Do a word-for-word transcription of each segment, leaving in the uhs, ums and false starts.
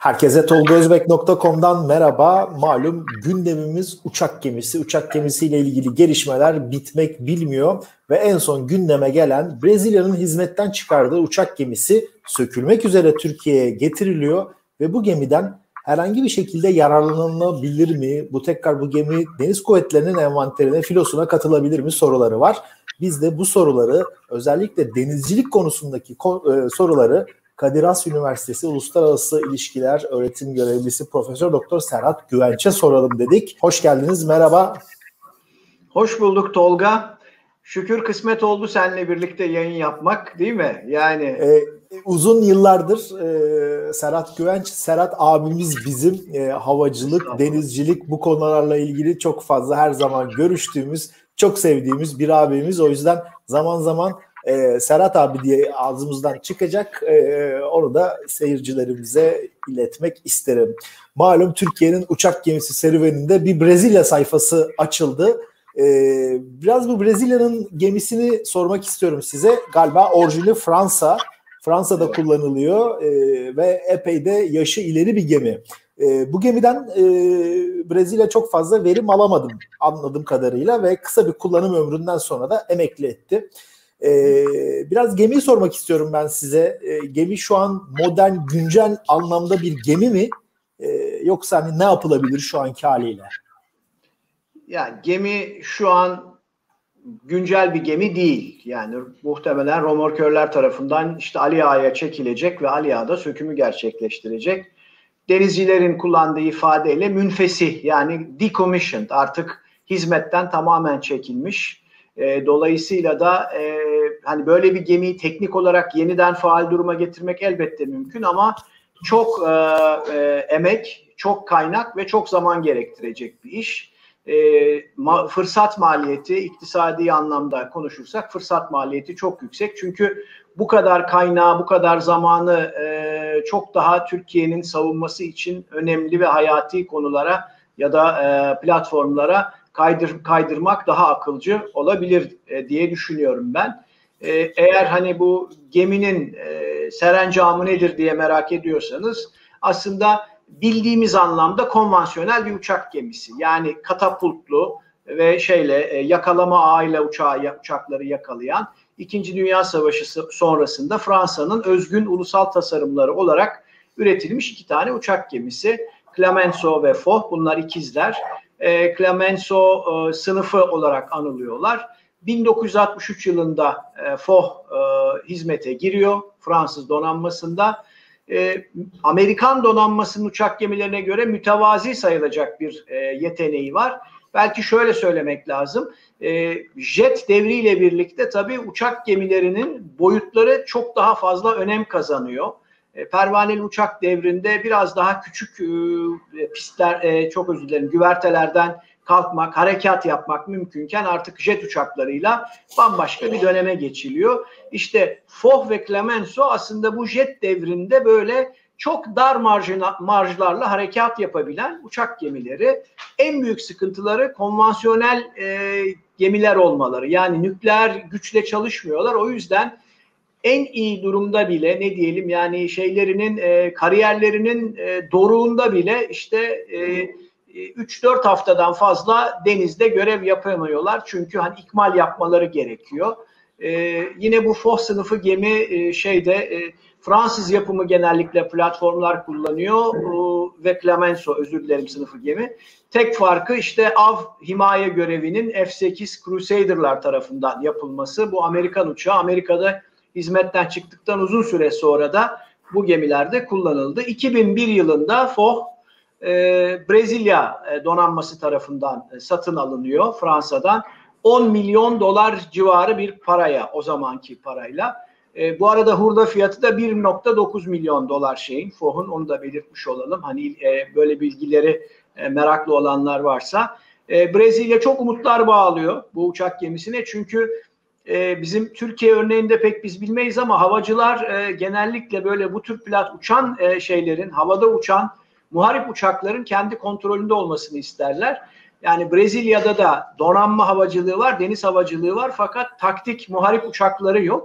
Herkese tolga özbek nokta com'dan merhaba. Malum gündemimiz uçak gemisi. Uçak gemisiyle ilgili gelişmeler bitmek bilmiyor ve en son gündeme gelen Brezilya'nın hizmetten çıkardığı uçak gemisi sökülmek üzere Türkiye'ye getiriliyor ve bu gemiden herhangi bir şekilde yararlanılabilir mi? Bu tekrar bu gemi Deniz Kuvvetleri'nin envanterine, filosuna katılabilir mi soruları var. Biz de bu soruları, özellikle denizcilik konusundaki ko- e, soruları Kadir Has Üniversitesi Uluslararası İlişkiler Öğretim Görevlisi Profesör Doktor Serhat Güvenç'e soralım dedik. Hoş geldiniz, merhaba. Hoş bulduk Tolga. Şükür kısmet oldu seninle birlikte yayın yapmak, değil mi? Yani ee, uzun yıllardır e, Serhat Güvenç, Serhat abimiz bizim e, havacılık, denizcilik bu konularla ilgili çok fazla her zaman görüştüğümüz, çok sevdiğimiz bir abimiz. O yüzden zaman zaman Ee, Serhat abi diye ağzımızdan çıkacak, ee, onu da seyircilerimize iletmek isterim. Malum Türkiye'nin uçak gemisi serüveninde bir Brezilya sayfası açıldı. Ee, biraz bu Brezilya'nın gemisini sormak istiyorum size. Galiba orijini Fransa, Fransa'da kullanılıyor ee, ve epey de yaşı ileri bir gemi. Ee, bu gemiden e, Brezilya çok fazla verim alamadım anladığım kadarıyla ve kısa bir kullanım ömründen sonra da emekli etti. Ee, biraz gemiyi sormak istiyorum ben size. Ee, gemi şu an modern, güncel anlamda bir gemi mi? Ee, yoksa hani ne yapılabilir şu anki haliyle? Ya gemi şu an güncel bir gemi değil. Yani muhtemelen romorkörler tarafından işte Ali Ağa'ya çekilecek ve Ali Ağa da sökümü gerçekleştirecek. Denizcilerin kullandığı ifadeyle münfesi, yani decommissioned, artık hizmetten tamamen çekilmiş. E, dolayısıyla da e, hani böyle bir gemiyi teknik olarak yeniden faal duruma getirmek elbette mümkün ama çok e, e, emek, çok kaynak ve çok zaman gerektirecek bir iş. E, ma, fırsat maliyeti, iktisadi anlamda konuşursak fırsat maliyeti çok yüksek. Çünkü bu kadar kaynağı, bu kadar zamanı e, çok daha Türkiye'nin savunması için önemli ve hayati konulara ya da e, platformlara kaydır, kaydırmak daha akılcı olabilir e, diye düşünüyorum ben. E, eğer hani bu geminin e, serencamı nedir diye merak ediyorsanız, aslında bildiğimiz anlamda konvansiyonel bir uçak gemisi. Yani katapultlu ve şeyle e, yakalama ağıyla uçağı, uçakları yakalayan, İkinci Dünya Savaşı sonrasında Fransa'nın özgün ulusal tasarımları olarak üretilmiş iki tane uçak gemisi. Clemenceau ve Foch, bunlar ikizler. E, Clemenceau e, sınıfı olarak anılıyorlar. bin dokuz yüz altmış üç yılında e, Foch e, hizmete giriyor Fransız donanmasında. E, Amerikan donanmasının uçak gemilerine göre mütevazi sayılacak bir e, yeteneği var. Belki şöyle söylemek lazım. E, jet devriyle birlikte tabii uçak gemilerinin boyutları çok daha fazla önem kazanıyor. E, pervaneli uçak devrinde biraz daha küçük e, pistler, e, çok özür dilerim, güvertelerden kalkmak, harekat yapmak mümkünken artık jet uçaklarıyla bambaşka bir döneme geçiliyor. İşte Foch ve Clemenceau aslında bu jet devrinde böyle çok dar marjina, marjlarla harekat yapabilen uçak gemileri. En büyük sıkıntıları konvansiyonel e, gemiler olmaları. Yani nükleer güçle çalışmıyorlar. O yüzden en iyi durumda bile, ne diyelim yani şeylerinin e, kariyerlerinin e, doruğunda bile işte e, üç dört haftadan fazla denizde görev yapamıyorlar. Çünkü hani ikmal yapmaları gerekiyor. E, yine bu Foch sınıfı gemi e, şeyde e, Fransız yapımı genellikle platformlar kullanıyor e, ve Clemenceau, özür dilerim, sınıfı gemi. Tek farkı işte av himaye görevinin F sekiz Crusader'lar tarafından yapılması. Bu Amerikan uçağı Amerika'da hizmetten çıktıktan uzun süre sonra da bu gemilerde kullanıldı. iki bin bir yılında Foch e, Brezilya donanması tarafından e, satın alınıyor Fransa'dan. on milyon dolar civarı bir paraya, o zamanki parayla. E, bu arada hurda fiyatı da bir nokta dokuz milyon dolar şeyin, Foch'un, onu da belirtmiş olalım. Hani e, böyle bilgileri e, meraklı olanlar varsa. E, Brezilya çok umutlar bağlıyor bu uçak gemisine, çünkü Ee, bizim Türkiye örneğinde pek biz bilmeyiz ama havacılar e, genellikle böyle bu tür plat uçan e, şeylerin, havada uçan muharip uçakların kendi kontrolünde olmasını isterler. Yani Brezilya'da da donanma havacılığı var, deniz havacılığı var, fakat taktik muharip uçakları yok.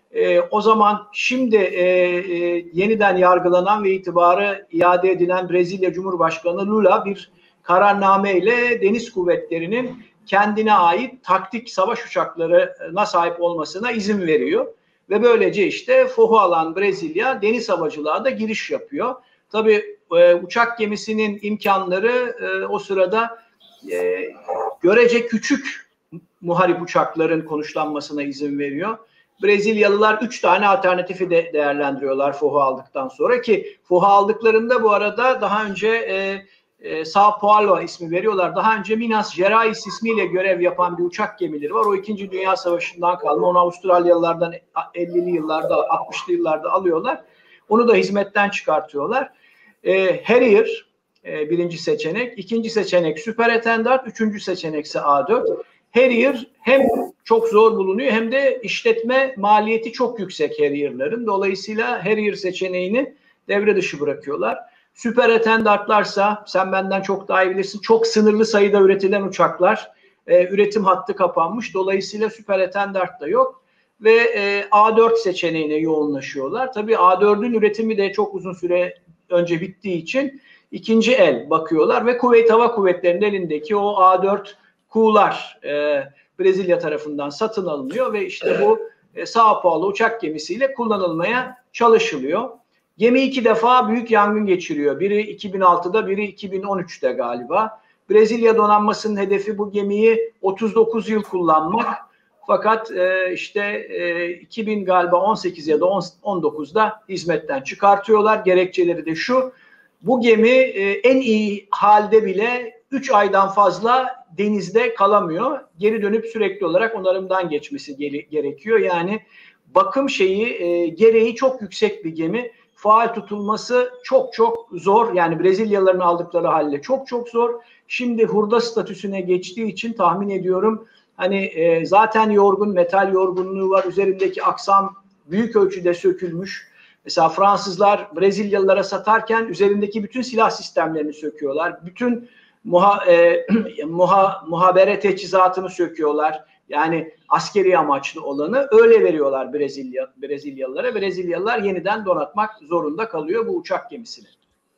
E, o zaman şimdi e, e, yeniden yargılanan ve itibarı iade edilen Brezilya Cumhurbaşkanı Lula bir kararname ile deniz kuvvetlerinin kendine ait taktik savaş uçaklarına sahip olmasına izin veriyor. Ve böylece işte fohu alan Brezilya deniz havacılığa da giriş yapıyor. Tabii e, uçak gemisinin imkanları e, o sırada e, görece küçük muharip uçakların konuşlanmasına izin veriyor. Brezilyalılar üç tane alternatifi de değerlendiriyorlar fohu aldıktan sonra, ki fohu aldıklarında bu arada daha önce e, e, Sao Paulo ismi veriyorlar. Daha önce Minas Gerais ismiyle görev yapan bir uçak gemileri var. O İkinci Dünya Savaşı'ndan kalma. Onu Avustralyalılardan ellili yıllarda, altmışlı yıllarda alıyorlar. Onu da hizmetten çıkartıyorlar. E, Harrier e, birinci seçenek. İkinci seçenek Superintendent. Üçüncü seçenek ise A dört. Harrier hem çok zor bulunuyor hem de işletme maliyeti çok yüksek Harrier'ların. Dolayısıyla Harrier seçeneğini devre dışı bırakıyorlar. Superintendent'larsa sen benden çok daha iyi bilirsin. Çok sınırlı sayıda üretilen uçaklar. E, üretim hattı kapanmış. Dolayısıyla Superintendent da yok. Ve e, A dört seçeneğine yoğunlaşıyorlar. Tabii A dördün üretimi de çok uzun süre önce bittiği için ikinci el bakıyorlar ve Kuveyt Hava Kuvvetleri'nin elindeki o A dört Kuğular e, Brezilya tarafından satın alınıyor ve işte bu e, Sao Paulo uçak gemisiyle kullanılmaya çalışılıyor. Gemi iki defa büyük yangın geçiriyor. Biri iki bin altıda, biri iki bin on üçte galiba. Brezilya donanmasının hedefi bu gemiyi otuz dokuz yıl kullanmak. Fakat e, işte e, iki bin galiba on sekiz ya da on dokuzda hizmetten çıkartıyorlar. Gerekçeleri de şu: bu gemi e, en iyi halde bile üç aydan fazla denizde kalamıyor. Geri dönüp sürekli olarak onarımdan geçmesi gere- gerekiyor. Yani bakım şeyi e, gereği çok yüksek bir gemi. Faal tutulması çok çok zor. Yani Brezilyalıların aldıkları halle çok çok zor. Şimdi hurda statüsüne geçtiği için tahmin ediyorum hani e, zaten yorgun, metal yorgunluğu var. Üzerindeki aksam büyük ölçüde sökülmüş. Mesela Fransızlar Brezilyalılara satarken üzerindeki bütün silah sistemlerini söküyorlar. Bütün muha, e, muha, muhabere teçhizatını söküyorlar. Yani askeri amaçlı olanı öyle veriyorlar Brezilya Brezilyalılara. Brezilyalılar yeniden donatmak zorunda kalıyor bu uçak gemisini.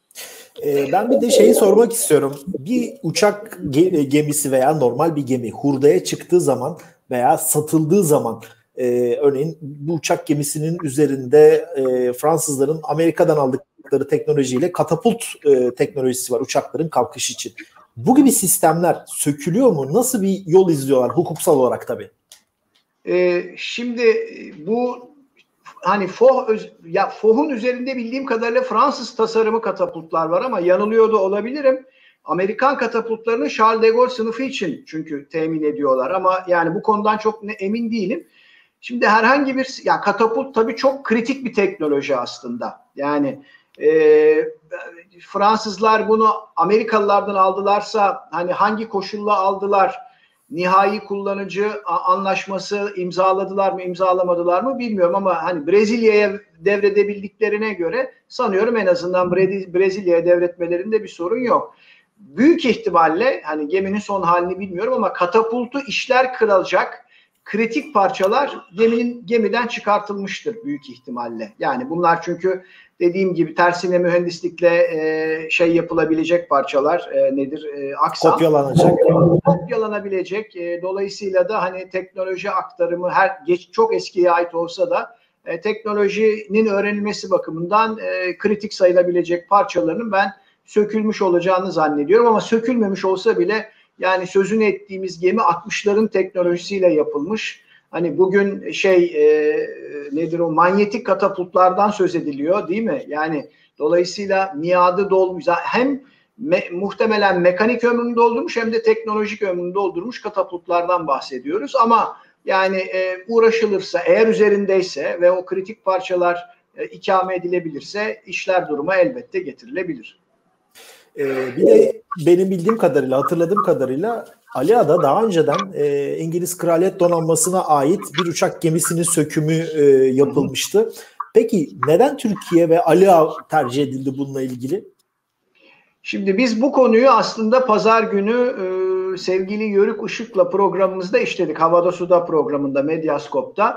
Ee, ben bir de şeyi sormak istiyorum. Bir uçak ge- gemisi veya normal bir gemi hurdaya çıktığı zaman veya satıldığı zaman e, örneğin bu uçak gemisinin üzerinde e, Fransızların Amerika'dan aldıkları teknolojiyle katapult e, teknolojisi var uçakların kalkış için. Bu gibi sistemler sökülüyor mu? Nasıl bir yol izliyorlar hukuksal olarak tabii? Ee, şimdi bu hani foh ya fohun üzerinde bildiğim kadarıyla Fransız tasarımı katapultlar var ama yanılıyor da olabilirim. Amerikan katapultlarını Charles de Gaulle sınıfı için çünkü temin ediyorlar ama yani bu konudan çok ne, emin değilim. Şimdi herhangi bir ya katapult tabii çok kritik bir teknoloji aslında. Yani e, Fransızlar bunu Amerikalılardan aldılarsa hani hangi koşulla aldılar? Nihai kullanıcı anlaşması imzaladılar mı, imzalamadılar mı bilmiyorum ama hani Brezilya'ya devredebildiklerine göre sanıyorum en azından Brezilya'ya devretmelerinde bir sorun yok. Büyük ihtimalle hani geminin son halini bilmiyorum ama katapultu işler kırılacak kritik parçalar geminin gemiden çıkartılmıştır büyük ihtimalle. Yani bunlar çünkü dediğim gibi tersine mühendislikle e, şey yapılabilecek parçalar e, nedir? E, aksam. Kopyalanacak. Kopyalanabilecek. E, dolayısıyla da hani teknoloji aktarımı her geç çok eskiye ait olsa da e, teknolojinin öğrenilmesi bakımından e, kritik sayılabilecek parçalarının ben sökülmüş olacağını zannediyorum ama sökülmemiş olsa bile yani sözünü ettiğimiz gemi altmışların teknolojisiyle yapılmış. Hani bugün şey e, nedir o manyetik katapultlardan söz ediliyor değil mi? Yani dolayısıyla miadı dolmuş. Hem me, muhtemelen mekanik ömrünü doldurmuş hem de teknolojik ömrünü doldurmuş katapultlardan bahsediyoruz. Ama yani e, uğraşılırsa eğer üzerindeyse ve o kritik parçalar e, ikame edilebilirse işler duruma elbette getirilebilir. Ee, bir de benim bildiğim kadarıyla, hatırladığım kadarıyla Aliağa'da daha önceden e, İngiliz Kraliyet Donanması'na ait bir uçak gemisinin sökümü e, yapılmıştı. Peki neden Türkiye ve Aliağa tercih edildi bununla ilgili? Şimdi biz bu konuyu aslında pazar günü e, sevgili Yörük Işık'la programımızda işledik. Havada Suda programında, Medyaskop'ta.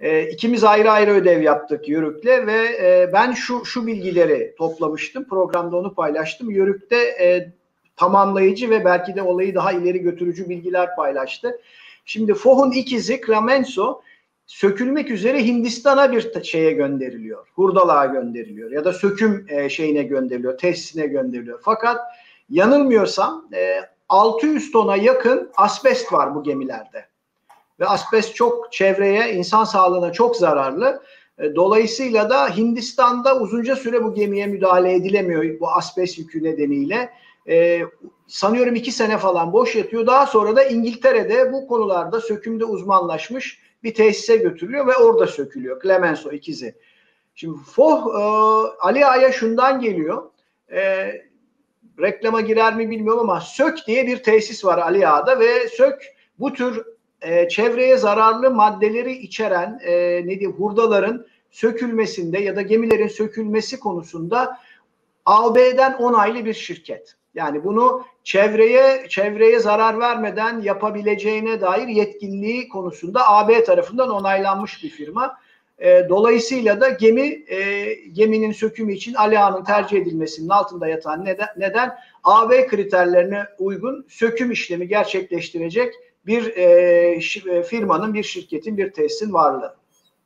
E, ikimiz ayrı ayrı ödev yaptık Yörük'le ve e, ben şu şu bilgileri toplamıştım. Programda onu paylaştım. Yörük'te e, tamamlayıcı ve belki de olayı daha ileri götürücü bilgiler paylaştı. Şimdi F O H'un ikizi Clemenceau sökülmek üzere Hindistan'a bir şeye gönderiliyor. Hurdalığa gönderiliyor ya da söküm e, şeyine gönderiliyor, tesisine gönderiliyor. Fakat yanılmıyorsam e, altı yüz tona yakın asbest var bu gemilerde. Ve asbest çok çevreye, insan sağlığına çok zararlı. E, dolayısıyla da Hindistan'da uzunca süre bu gemiye müdahale edilemiyor bu asbest yükü nedeniyle. E, sanıyorum iki sene falan boş yatıyor. Daha sonra da İngiltere'de bu konularda sökümde uzmanlaşmış bir tesise götürülüyor ve orada sökülüyor. Clemenceau ikizi. Şimdi F O H e, Ali Ağa'ya şundan geliyor. E, reklama girer mi bilmiyorum ama SÖK diye bir tesis var Ali Ağa'da ve SÖK bu tür e, çevreye zararlı maddeleri içeren e, ne diyeyim hurdaların sökülmesinde ya da gemilerin sökülmesi konusunda A B'den onaylı bir şirket. Yani bunu çevreye çevreye zarar vermeden yapabileceğine dair yetkinliği konusunda A B tarafından onaylanmış bir firma. E, dolayısıyla da gemi e, geminin sökümü için Ali Ağa'nın tercih edilmesinin altında yatan neden, neden A B kriterlerine uygun söküm işlemi gerçekleştirecek bir e, firmanın, bir şirketin, bir tesisin varlığı.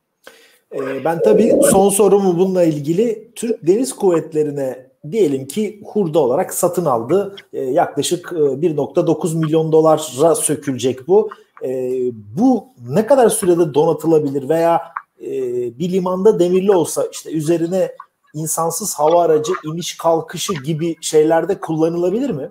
E, ben tabii son sorumu bununla ilgili Türk Deniz Kuvvetleri'ne diyelim ki hurda olarak satın aldı. E, yaklaşık e, bir nokta dokuz milyon dolara sökülecek bu. E, bu ne kadar sürede donatılabilir veya e, bir limanda demirli olsa işte üzerine insansız hava aracı iniş kalkışı gibi şeylerde kullanılabilir mi?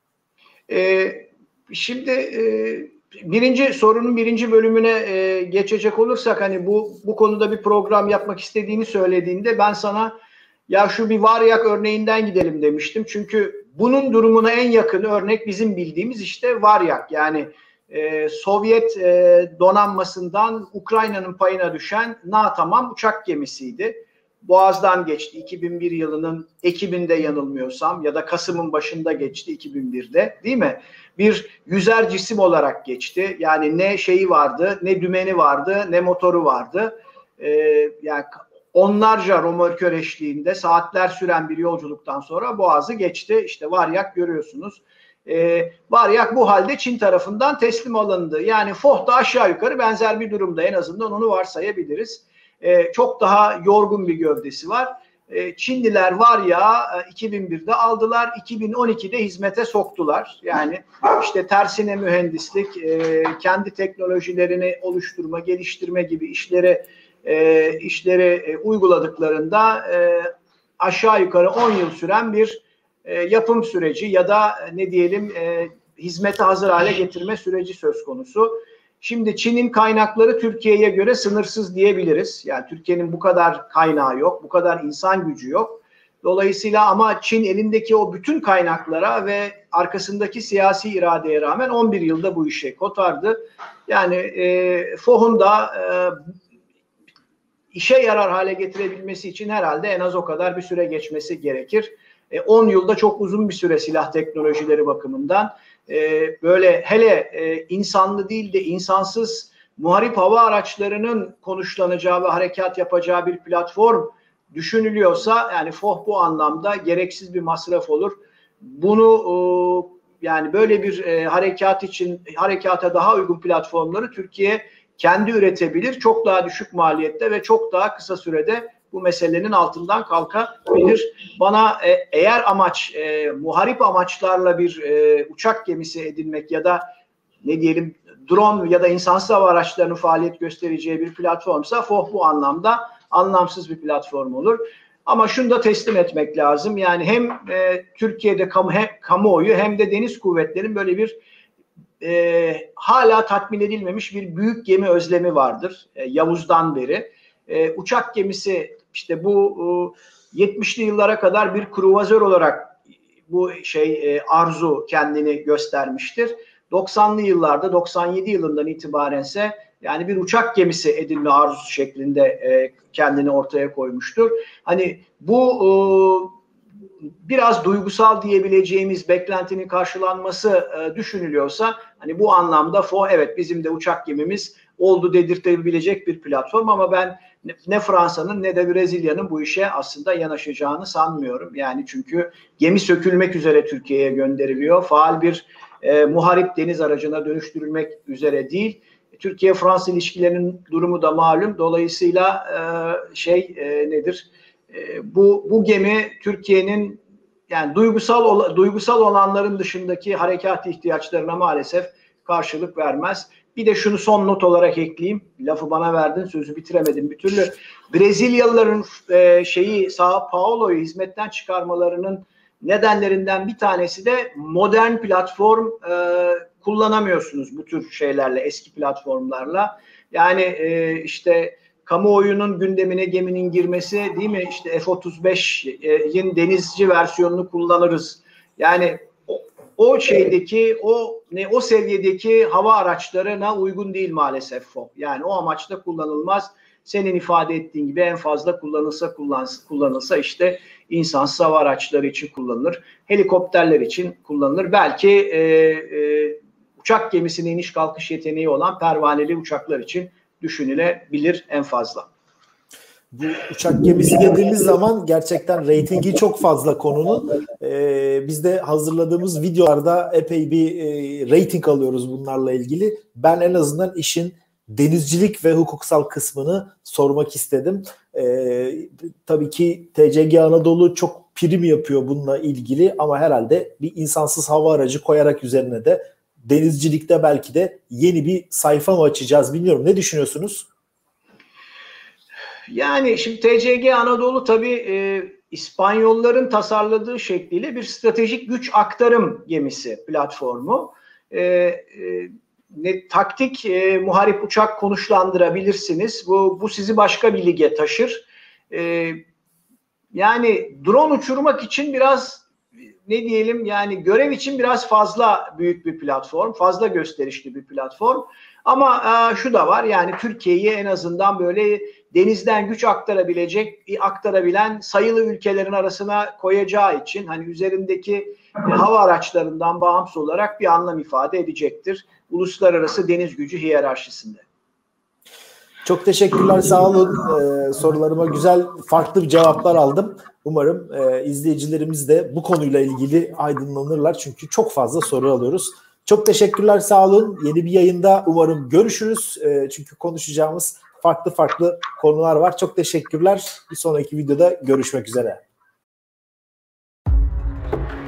E, şimdi e, birinci sorunun birinci bölümüne e, geçecek olursak hani bu bu konuda bir program yapmak istediğini söylediğinde ben sana ya şu bir Varyak örneğinden gidelim demiştim. Çünkü bunun durumuna en yakın örnek bizim bildiğimiz işte Varyak. Yani e, Sovyet e, donanmasından Ukrayna'nın payına düşen NATAMAM uçak gemisiydi. Boğaz'dan geçti iki bin bir yılının Ekim'inde yanılmıyorsam ya da Kasım'ın başında geçti iki bin birde değil mi? Bir yüzer cisim olarak geçti. Yani ne şeyi vardı, ne dümeni vardı, ne motoru vardı. Ee, yani onlarca römorkör eşliğinde saatler süren bir yolculuktan sonra Boğaz'ı geçti. İşte Varyak görüyorsunuz. Ee, Varyak bu halde Çin tarafından teslim alındı. Yani F O H da aşağı yukarı benzer bir durumda, en azından onu varsayabiliriz. Ee, çok daha yorgun bir gövdesi var. Ee, Çinliler Varyak'ı iki bin birde aldılar, iki bin on ikide hizmete soktular. Yani işte tersine mühendislik, e, kendi teknolojilerini oluşturma, geliştirme gibi işleri e, işleri e, uyguladıklarında e, aşağı yukarı on yıl süren bir e, yapım süreci ya da ne diyelim e, hizmete hazır hale getirme süreci söz konusu. Şimdi Çin'in kaynakları Türkiye'ye göre sınırsız diyebiliriz. Yani Türkiye'nin bu kadar kaynağı yok, bu kadar insan gücü yok. Dolayısıyla ama Çin elindeki o bütün kaynaklara ve arkasındaki siyasi iradeye rağmen on bir yılda bu işe kotardı. Yani e, F O H'un da e, işe yarar hale getirebilmesi için herhalde en az o kadar bir süre geçmesi gerekir. E, on yılda çok uzun bir süre silah teknolojileri bakımından. Ee, böyle hele e, insanlı değil de insansız muharip hava araçlarının konuşlanacağı ve harekat yapacağı bir platform düşünülüyorsa yani F O H bu anlamda gereksiz bir masraf olur. Bunu e, yani böyle bir e, harekat için harekata daha uygun platformları Türkiye kendi üretebilir. Çok daha düşük maliyette ve çok daha kısa sürede bu meselenin altından kalkabilir. Bana e, eğer amaç e, muharip amaçlarla bir e, uçak gemisi edinmek ya da ne diyelim drone ya da insansız hava araçlarının faaliyet göstereceği bir platformsa F O H bu anlamda anlamsız bir platform olur. Ama şunu da teslim etmek lazım. Yani hem e, Türkiye'de kamu, hem kamuoyu hem de deniz kuvvetlerinin böyle bir e, hala tatmin edilmemiş bir büyük gemi özlemi vardır. E, Yavuz'dan beri. E, uçak gemisi işte bu e, yetmişli yıllara kadar bir kruvazör olarak bu şey e, arzu kendini göstermiştir. doksanlı yıllarda doksan yedi yılından itibarense yani bir uçak gemisi edinme arzusu şeklinde e, kendini ortaya koymuştur. Hani bu e, biraz duygusal diyebileceğimiz beklentinin karşılanması e, düşünülüyorsa hani bu anlamda F O H evet bizim de uçak gemimiz oldu dedirtebilecek bir platform ama ben ne Fransa'nın ne de Brezilya'nın bu işe aslında yanaşacağını sanmıyorum. Yani çünkü gemi sökülmek üzere Türkiye'ye gönderiliyor. Faal bir e, muharip deniz aracına dönüştürülmek üzere değil. Türkiye-Fransa ilişkilerinin durumu da malum. Dolayısıyla e, şey e, nedir? E, bu bu gemi Türkiye'nin yani duygusal duygusal olanların dışındaki harekat ihtiyaçlarına maalesef karşılık vermez. Bir de şunu son not olarak ekleyeyim. Lafı bana verdin, sözü bitiremedim bir türlü. Brezilyalıların e, şeyi Sao Paulo'yu hizmetten çıkarmalarının nedenlerinden bir tanesi de modern platform e, kullanamıyorsunuz bu tür şeylerle, eski platformlarla. Yani e, işte kamuoyunun gündemine geminin girmesi değil mi? İşte F otuz beşin denizci versiyonunu kullanırız. Yani o, o şeydeki o ne o seviyedeki hava araçlarına uygun değil maalesef o. Yani o amaçla kullanılmaz. Senin ifade ettiğin gibi en fazla kullanılsa kullanılsa, kullanılsa işte insansız hava araçları için kullanılır. Helikopterler için kullanılır. Belki e, e, uçak gemisine iniş kalkış yeteneği olan pervaneli uçaklar için düşünülebilir en fazla. Bu uçak gemisi dediğimiz zaman gerçekten reytingi çok fazla konunun. Ee, biz de hazırladığımız videolarda epey bir e, reyting alıyoruz bunlarla ilgili. Ben en azından işin denizcilik ve hukuksal kısmını sormak istedim. Ee, tabii ki T C G Anadolu çok prim yapıyor bununla ilgili ama herhalde bir insansız hava aracı koyarak üzerine de denizcilikte belki de yeni bir sayfa mı açacağız bilmiyorum. Ne düşünüyorsunuz? Yani şimdi T C G Anadolu tabii e, İspanyolların tasarladığı şekliyle bir stratejik güç aktarım gemisi platformu. E, e, ne taktik e, muharip uçak konuşlandırabilirsiniz. Bu, bu sizi başka bir lige taşır. E, yani drone uçurmak için biraz ne diyelim yani görev için biraz fazla büyük bir platform, fazla gösterişli bir platform. Ama e, şu da var yani Türkiye'yi en azından böyle denizden güç aktarabilecek, aktarabilen sayılı ülkelerin arasına koyacağı için hani üzerindeki e, hava araçlarından bağımsız olarak bir anlam ifade edecektir. Uluslararası deniz gücü hiyerarşisinde. Çok teşekkürler, sağ olun. Ee, sorularıma güzel, farklı cevaplar aldım. Umarım e, izleyicilerimiz de bu konuyla ilgili aydınlanırlar. Çünkü çok fazla soru alıyoruz. Çok teşekkürler, sağ olun. Yeni bir yayında umarım görüşürüz. E, çünkü konuşacağımız farklı farklı konular var. Çok teşekkürler. Bir sonraki videoda görüşmek üzere.